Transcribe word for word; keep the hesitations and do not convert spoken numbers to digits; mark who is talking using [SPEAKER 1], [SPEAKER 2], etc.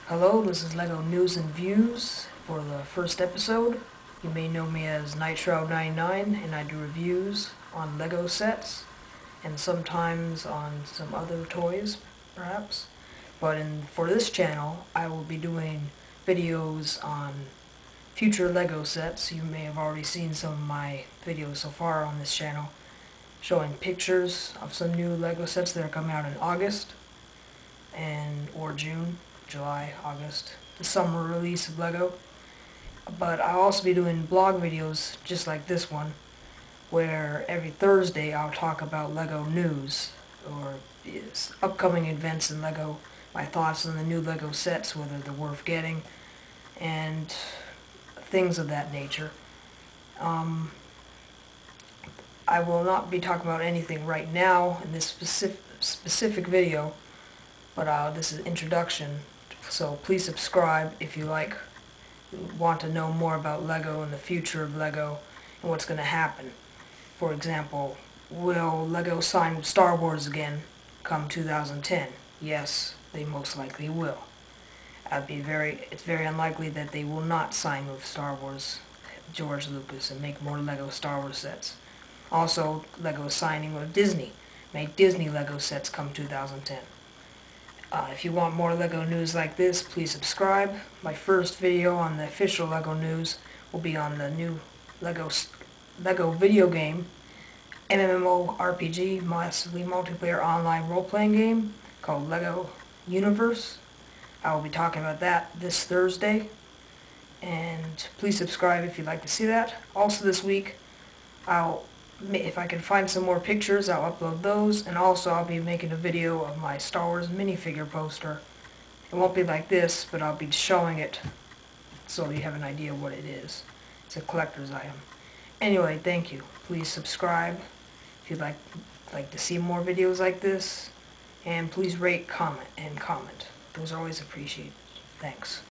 [SPEAKER 1] Hello, this is LEGO News and Views for the first episode. You may know me as Nitro ninety-nine, and I do reviews on LEGO sets and sometimes on some other toys, perhaps. But in, for this channel, I will be doing videos on future LEGO sets. You may have already seen some of my videos so far on this channel, showing pictures of some new LEGO sets that are coming out in August and or June. July, August, the summer release of LEGO. But I'll also be doing blog videos just like this one, where every Thursday I'll talk about LEGO news, or yes, upcoming events in LEGO, my thoughts on the new LEGO sets, whether they're worth getting, and things of that nature. Um, I will not be talking about anything right now in this specific, specific video, but uh, this is introduction. So please subscribe if you like, want to know more about LEGO and the future of LEGO and what's going to happen. For example, will LEGO sign with Star Wars again come two thousand ten? Yes, they most likely will. I'd be very, it's very unlikely that they will not sign with Star Wars, George Lucas, and make more LEGO Star Wars sets. Also, LEGO is signing with Disney, make Disney LEGO sets come two thousand ten. Uh, if you want more LEGO news like this, please subscribe. My first video on the official LEGO news will be on the new LEGO LEGO video game, MMORPG, massively multiplayer online role-playing game called LEGO Universe. I will be talking about that this Thursday, and please subscribe if you'd like to see that. Also this week, I'll If I can find some more pictures, I'll upload those, and also I'll be making a video of my Star Wars minifigure poster. It won't be like this, but I'll be showing it so you have an idea what it is. It's a collector's item. Anyway, thank you. Please subscribe if you'd like, like to see more videos like this, and please rate, comment, and comment. Those are always appreciated. Thanks.